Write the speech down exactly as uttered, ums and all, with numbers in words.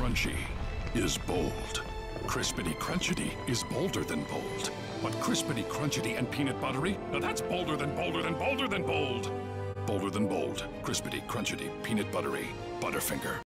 Crunchy is bold. Crispity Crunchity is bolder than bold. But Crispity Crunchity and Peanut Buttery, now that's bolder than bolder than bolder than bold. Bolder than bold. Crispity Crunchity Peanut Buttery Butterfinger.